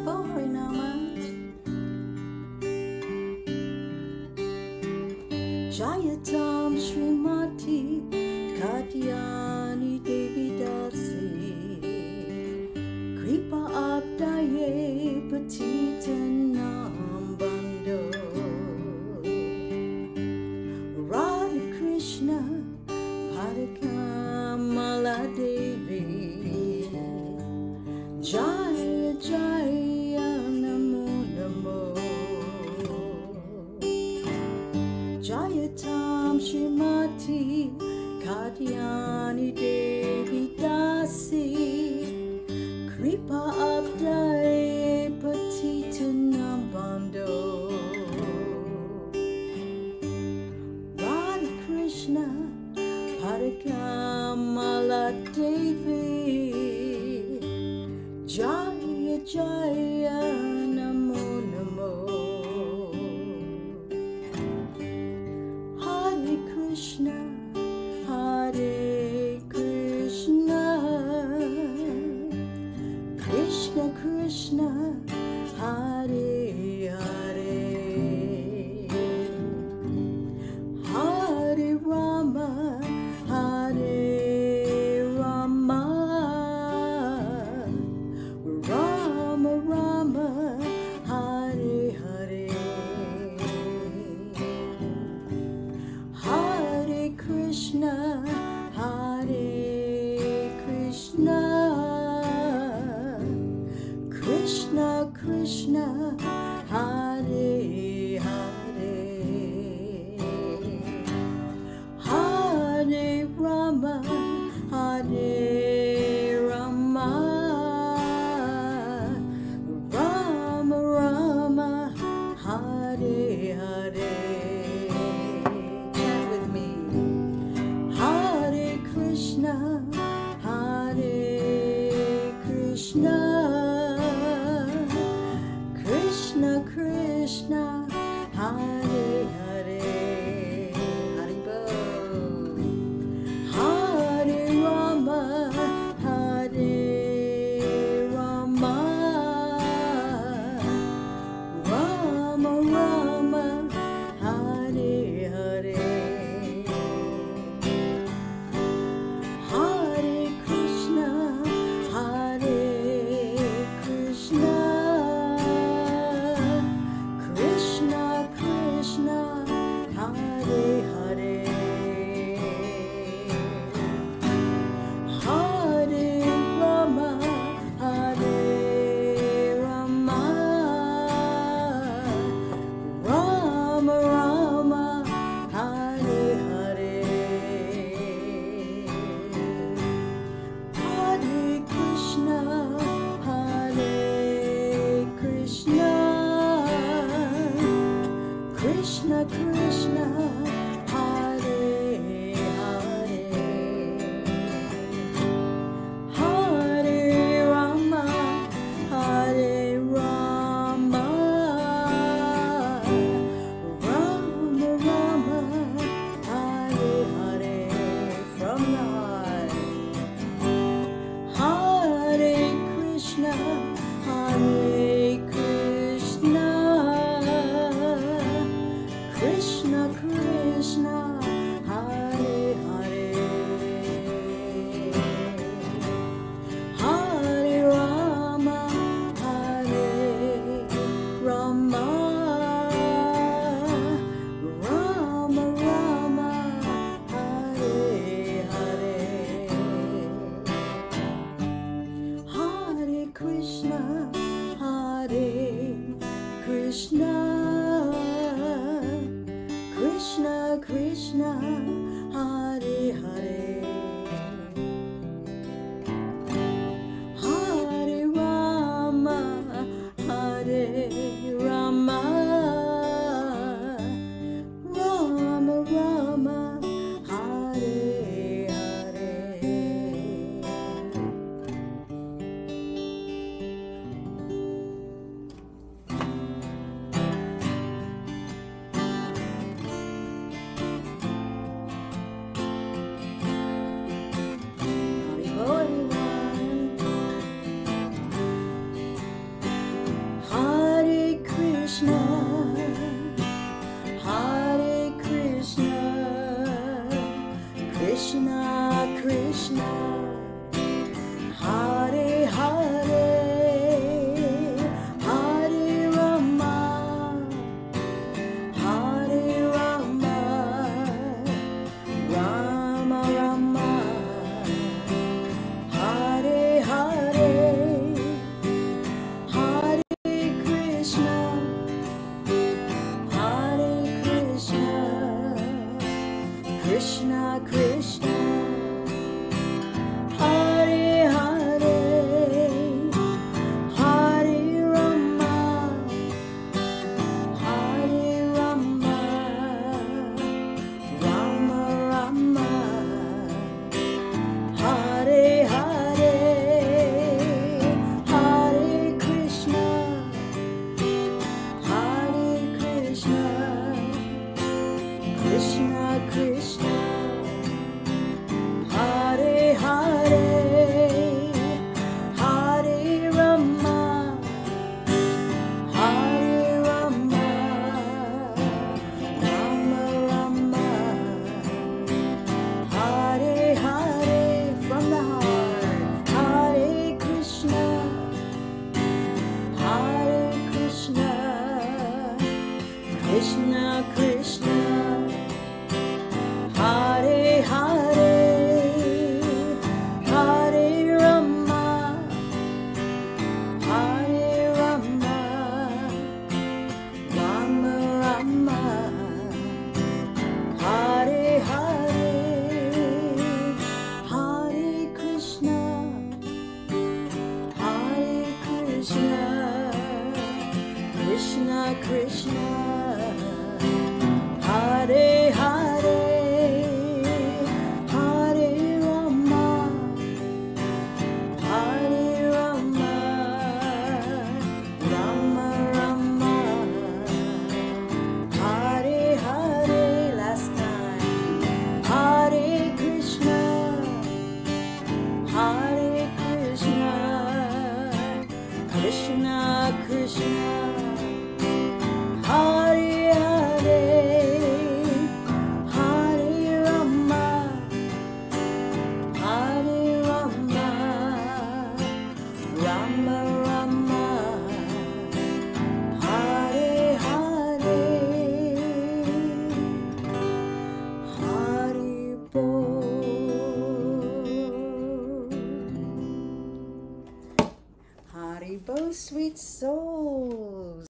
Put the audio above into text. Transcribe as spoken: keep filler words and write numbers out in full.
Haribo Harinama. Jayatam Srimati Katyani Devi Dasi Kripa Abdaye Patita Nambando Radha Krishna Padkamala Devi Jaya Jaya Namo Namo Jayatam Srimati Katyani Devi Dasi Kripa Abdaye Patita Nambando Radha Krishna Padkamala Devi Jaya Jaya Namo Namo Hare Krishna Hare Krishna Krishna Krishna Hare Hare Hare Rama Hare Rama Rama Rama Hare Hare Hare Krishna Hare Krishna Krishna Krishna Hare Hare Hare Rama Hare Rama Rama Rama Hare Hare. Chant with me. Hare Krishna Hare Krishna Krishna Krishna Hare Hare. Haribo. Hare Rama Hare Rama Rama Rama Hare Hare. Hare Krishna Hare Krishna Krishna Krishna Hare Hare. Hare Rama Hare Rama Rama Rama Hare Hare. Hare Krishna Hare Krishna Krishna Krishna Hare Hare. Hare Rama Hare Rama Rama Rama Hare Hare. From the heart. Hare Krishna Hare Krishna Krishna Krishna Hare Hare. Hare Rama Hare Rama Rama Rama Hare Hare. Hare Krishna Hare Krishna Krishna Krishna Hare Hare. Hare Rama Hare Rama Rama Rama Hare Hare. Krishna, Hare Hare, Hare Rama, Hare Rama, Rama Rama, Hare Hare. Last time, Hare Krishna, Hare Krishna, Krishna Krishna, Hare Hare, Hare Rama, Hare Rama, Rama Rama, Hare Hare, Hari Bol. Hari Bol, sweet soul.